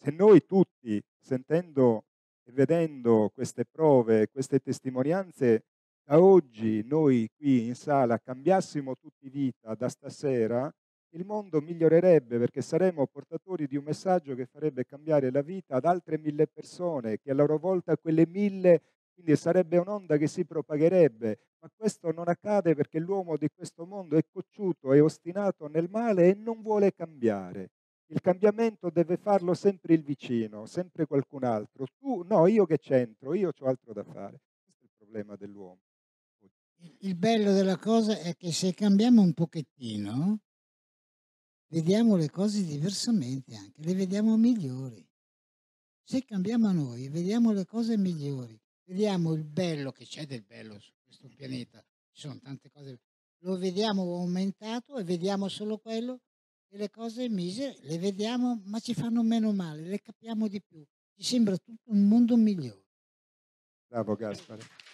se noi tutti, sentendo e vedendo queste prove, queste testimonianze, da oggi noi qui in sala cambiassimo tutti vita da stasera, il mondo migliorerebbe perché saremmo portatori di un messaggio che farebbe cambiare la vita ad altre 1000 persone, che a loro volta quelle 1000, quindi sarebbe un'onda che si propagherebbe. Ma questo non accade perché l'uomo di questo mondo è cocciuto, è ostinato nel male e non vuole cambiare. Il cambiamento deve farlo sempre il vicino, sempre qualcun altro. Tu no, io che c'entro, io c'ho altro da fare. Questo è il problema dell'uomo. Il bello della cosa è che se cambiamo un pochettino, vediamo le cose diversamente anche, le vediamo migliori. Se cambiamo noi, vediamo le cose migliori, vediamo il bello che c'è del bello su questo pianeta, ci sono tante cose, lo vediamo aumentato e vediamo solo quello e le cose misere le vediamo, ma ci fanno meno male, le capiamo di più. Ci sembra tutto un mondo migliore. Bravo Gaspare.